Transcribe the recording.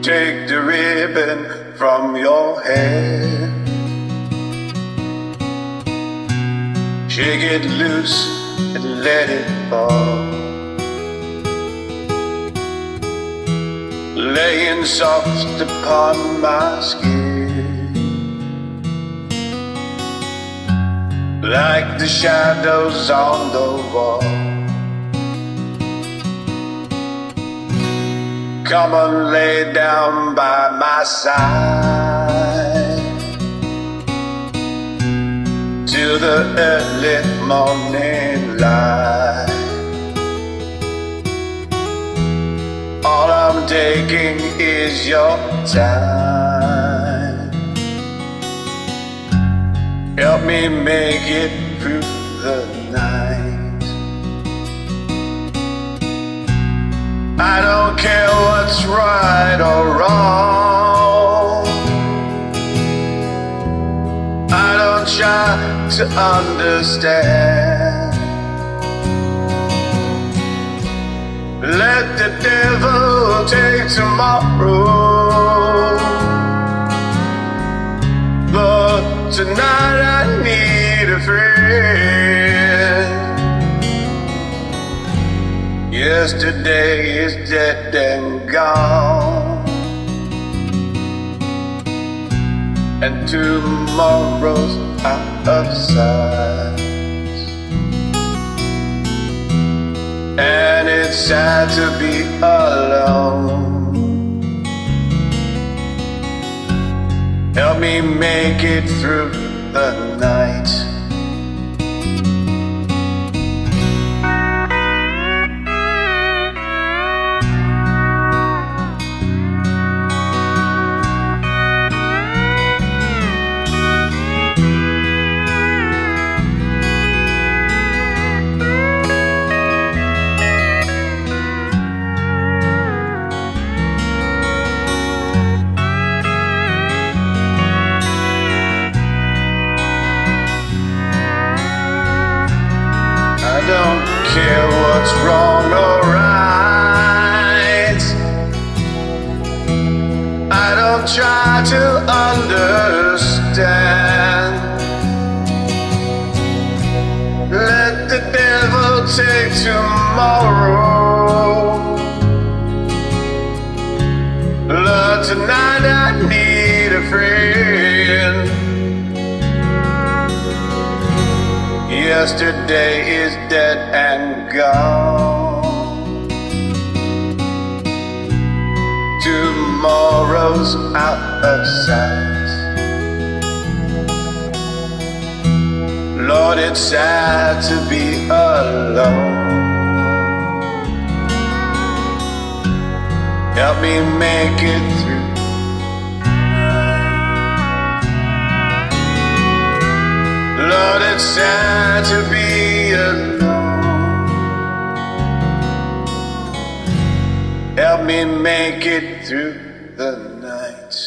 take the ribbon from your head. Shake it loose and let it fall, laying soft upon my skin, like the shadows on the wall. Come and lay down by my side till the early morning light. All I'm taking is your time. Help me make it through the night. I don't care what's right or wrong. I don't try to understand. Let the devil take tomorrow, but tonight I need a friend. Yesterday is dead and gone, and tomorrow's out of sight. And it's sad to be alone. Help me make it through the night. I don't care what's wrong or right. I don't try to understand. Let the devil take tomorrow, Lord, tonight I need a friend. Yesterday is dead and gone, tomorrow's out of sight. Lord, it's sad to be alone. Help me make it through. Lord, it's sad to be alone. Help me make it through the night.